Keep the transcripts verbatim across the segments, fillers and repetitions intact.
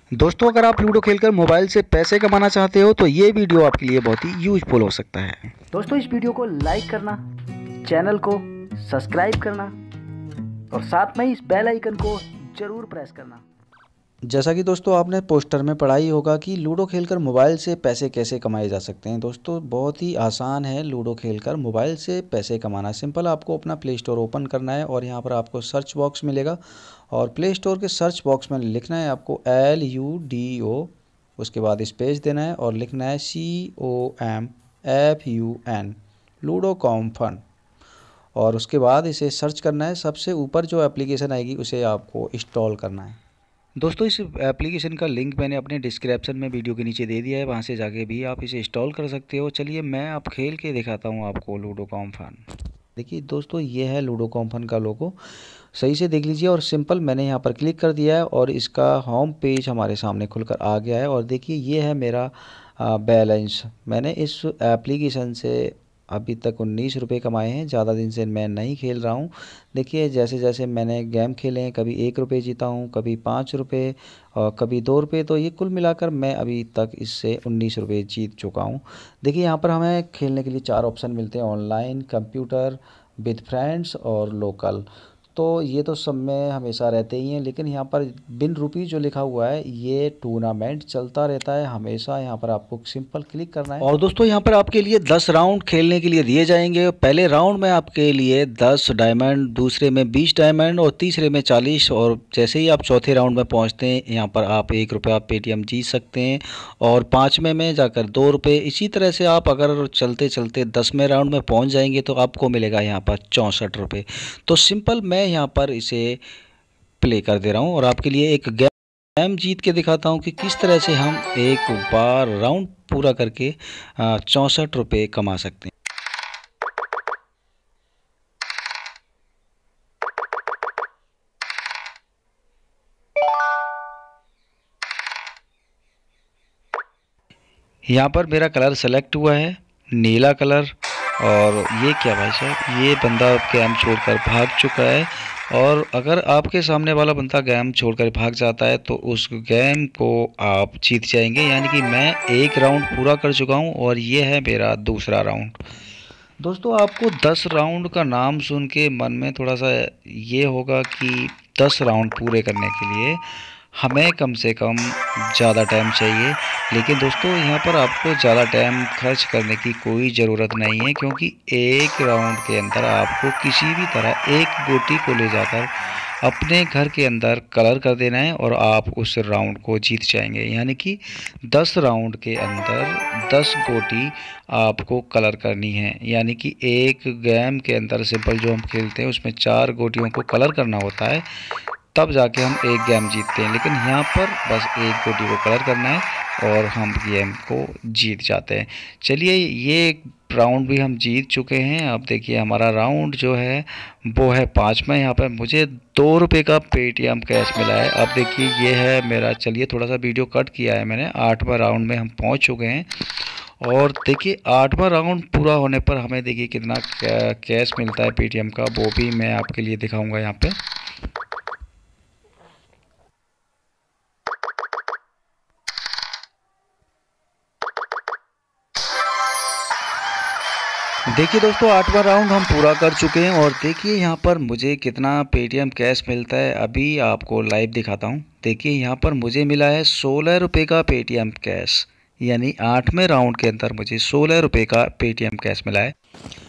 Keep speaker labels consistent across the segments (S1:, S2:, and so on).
S1: दोस्तों, अगर आप लूडो खेलकर मोबाइल से पैसे कमाना चाहते हो तो ये वीडियो आपके लिए बहुत ही यूजफुल हो सकता है।
S2: दोस्तों, इस वीडियो को लाइक करना, चैनल को सब्सक्राइब करना और साथ में इस बेल आइकन को जरूर प्रेस करना।
S1: जैसा कि दोस्तों आपने पोस्टर में पढ़ा ही होगा कि लूडो खेलकर मोबाइल से पैसे कैसे कमाए जा सकते हैं। दोस्तों, बहुत ही आसान है लूडो खेलकर मोबाइल से पैसे कमाना। सिंपल, आपको अपना प्ले स्टोर ओपन करना है और यहाँ पर आपको सर्च बॉक्स मिलेगा और प्ले स्टोर के सर्च बॉक्स में लिखना है आपको एल यू डी ओ, उसके बाद स्पेस देना है और लिखना है C O M F U N, ludo com fun, और उसके बाद इसे सर्च करना है। सबसे ऊपर जो एप्लीकेशन आएगी उसे आपको इंस्टॉल करना है। दोस्तों, इस एप्लीकेशन का लिंक मैंने अपने डिस्क्रिप्शन में वीडियो के नीचे दे दिया है, वहां से जाके भी आप इसे इंस्टॉल कर सकते हो। चलिए मैं अब खेल के दिखाता हूं आपको लूडो कॉम फन। देखिए दोस्तों, ये है लूडो कॉम फन का लोगो, सही से देख लीजिए। और सिंपल मैंने यहाँ पर क्लिक कर दिया है और इसका होम पेज हमारे सामने खुलकर आ गया है। और देखिए ये है मेरा बैलेंस। मैंने इस एप्लीकेशन से अभी तक उन्नीस रुपये कमाए हैं। ज़्यादा दिन से मैं नहीं खेल रहा हूँ। देखिए जैसे जैसे मैंने गेम खेले हैं, कभी एक रुपये जीता हूँ, कभी पाँच रुपये और कभी दो रुपये, तो ये कुल मिलाकर मैं अभी तक इससे उन्नीस रुपये जीत चुका हूँ। देखिए यहाँ पर हमें खेलने के लिए चार ऑप्शन मिलते हैं: ऑनलाइन, कंप्यूटर, विद फ्रेंड्स और लोकल। तो ये तो सब में हमेशा रहते ही हैं, लेकिन यहाँ पर बिन रुपी जो लिखा हुआ है ये टूर्नामेंट चलता रहता है हमेशा। यहाँ पर आपको सिंपल क्लिक करना है और दोस्तों यहाँ पर आपके लिए दस राउंड खेलने के लिए दिए जाएंगे। पहले राउंड में आपके लिए दस डायमंड, दूसरे में बीस डायमंड और तीसरे में चालीस। और जैसे ही आप चौथे राउंड में पहुँचते हैं यहाँ पर आप एक रुपये आप पेटीएम जीत सकते हैं और पाँचवें में जाकर दो रुपये। इसी तरह से आप अगर चलते चलते दसवें राउंड में पहुँच जाएंगे तो आपको मिलेगा यहाँ पर चौंसठ रुपये। तो सिंपल मैं यहाँ पर इसे प्ले कर दे रहा हूँ और आपके लिए एक गेम जीत के दिखाता हूँ कि किस तरह से हम एक बार राउंड पूरा करके चौंसठ रुपये कमा सकते हैं। यहाँ पर मेरा कलर सेलेक्ट हुआ है, नीला कलर। और ये क्या भाई साहब, ये बंदा गेम छोड़कर भाग चुका है। और अगर आपके सामने वाला बंदा गेम छोड़कर भाग जाता है तो उस गेम को आप जीत जाएंगे। यानी कि मैं एक राउंड पूरा कर चुका हूँ और ये है मेरा दूसरा राउंड। दोस्तों, आपको दस राउंड का नाम सुन के मन में थोड़ा सा ये होगा कि दस राउंड पूरे करने के लिए हमें कम से कम ज़्यादा टाइम चाहिए। लेकिन दोस्तों यहाँ पर आपको ज़्यादा टाइम खर्च करने की कोई ज़रूरत नहीं है, क्योंकि एक राउंड के अंदर आपको किसी भी तरह एक गोटी को ले जाकर अपने घर के अंदर कलर कर देना है और आप उस राउंड को जीत जाएंगे। यानी कि दस राउंड के अंदर दस गोटी आपको कलर करनी है। यानी कि एक गेम के अंदर सिंपल जो हम खेलते हैं उसमें चार गोटियों को कलर करना होता है, तब जाके हम एक गेम जीतते हैं। लेकिन यहाँ पर बस एक गोटी को कलर करना है और हम गेम को जीत जाते हैं। चलिए, ये राउंड भी हम जीत चुके हैं। अब देखिए हमारा राउंड जो है वो है पाँचवा। यहाँ पर मुझे दो रुपये का पेटीएम कैश मिला है। अब देखिए ये है मेरा, चलिए थोड़ा सा वीडियो कट किया है मैंने। आठवां राउंड में हम पहुँच चुके हैं और देखिए आठवां राउंड पूरा होने पर हमें देखिए कितना कैश मिलता है पेटीएम का, वो भी मैं आपके लिए दिखाऊँगा यहाँ पर। देखिए दोस्तों, आठवां राउंड हम पूरा कर चुके हैं और देखिए यहाँ पर मुझे कितना पेटीएम कैश मिलता है, अभी आपको लाइव दिखाता हूँ। देखिए यहाँ पर मुझे मिला है सोलह रुपये का पेटीएम कैश। यानी आठवें राउंड के अंदर मुझे सोलह रुपये का पेटीएम कैश मिला है।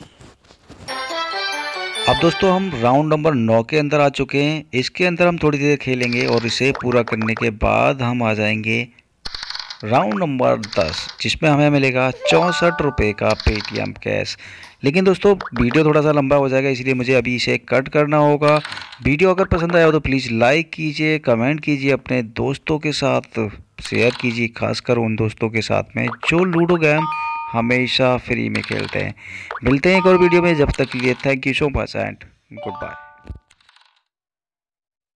S1: अब दोस्तों हम राउंड नंबर नौ के अंदर आ चुके हैं। इसके अंदर हम थोड़ी देर खेलेंगे और इसे पूरा करने के बाद हम आ जाएंगे राउंड नंबर दस, जिसमें हमें मिलेगा चौंसठ रुपये का पेटीएम कैश। लेकिन दोस्तों वीडियो थोड़ा सा लंबा हो जाएगा, इसलिए मुझे अभी इसे कट करना होगा। वीडियो अगर पसंद आया हो तो प्लीज़ लाइक कीजिए, कमेंट कीजिए, अपने दोस्तों के साथ शेयर कीजिए, खासकर उन दोस्तों के साथ में जो लूडो गेम हमेशा फ्री में खेलते हैं। मिलते हैं एक और वीडियो में, जब तक के लिए thank you so much and good bye.